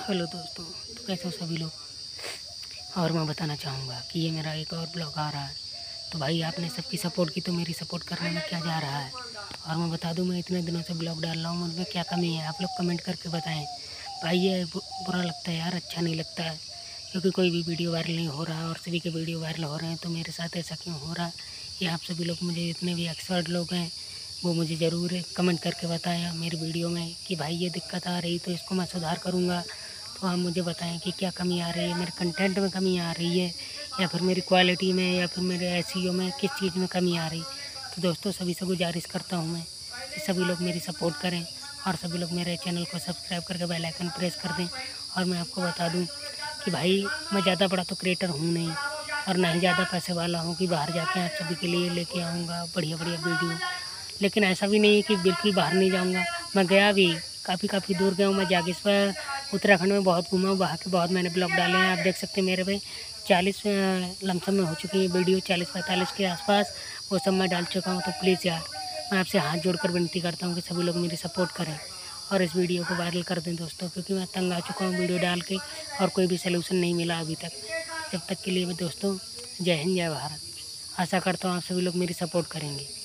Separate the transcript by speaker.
Speaker 1: Hello दोस्तों, तो कैसे हो सभी लोग। और मैं बताना चाहूँगा कि ये मेरा एक और ब्लॉग आ रहा है। तो भाई आपने सबकी सपोर्ट की तो मेरी सपोर्ट करने में क्या जा रहा है। और मैं बता दूँ, मैं इतने दिनों से ब्लॉग डाल रहा हूँ, मुझमें क्या कमी है आप लोग कमेंट करके बताएं। भाई ये बुरा लगता है यार, अच्छा नहीं लगता है, क्योंकि कोई भी वीडियो वायरल नहीं हो रहा और सभी के वीडियो वायरल हो रहे हैं। तो मेरे साथ ऐसा क्यों हो रहा है, ये आप सभी लोग, मुझे जितने भी एक्सपर्ट लोग हैं वो मुझे ज़रूर कमेंट करके बताएं मेरी वीडियो में कि भाई ये दिक्कत आ रही, तो इसको मैं सुधार करूँगा। तो आप मुझे बताएं कि क्या कमी आ रही है, मेरे कंटेंट में कमी आ रही है, या फिर मेरी क्वालिटी में, या फिर मेरे एसईओ में किस चीज़ में कमी आ रही। तो दोस्तों सभी से गुजारिश करता हूँ मैं कि सभी लोग मेरी सपोर्ट करें और सभी लोग मेरे चैनल को सब्सक्राइब करके बेल आइकन प्रेस कर दें। और मैं आपको बता दूं कि भाई मैं ज़्यादा बड़ा तो क्रिएटर हूँ नहीं, और ना ही ज़्यादा पैसे वाला हूँ कि बाहर जाके आप सभी के लिए लेके आऊँगा बढ़िया बढ़िया वीडियो। लेकिन ऐसा भी नहीं है कि बिल्कुल बाहर नहीं जाऊँगा, मैं गया भी काफ़ी दूर गया हूँ। मैं जागेश्वर उत्तराखंड में बहुत घूमा हूँ, वहाँ के बहुत मैंने ब्लॉग डाले हैं। आप देख सकते हैं मेरे पे 40 लमसम में हो चुकी है वीडियो, 40-45 के आसपास वो सब मैं डाल चुका हूँ। तो प्लीज़ यार मैं आपसे हाथ जोड़कर विनती करता हूँ कि सभी लोग मेरी सपोर्ट करें और इस वीडियो को वायरल कर दें दोस्तों, क्योंकि मैं तंग आ चुका हूँ वीडियो डाल के और कोई भी सलूशन नहीं मिला अभी तक। जब तक के लिए दोस्तों, जय हिंद जय भारत। आशा करता हूँ आप सभी लोग मेरी सपोर्ट करेंगे।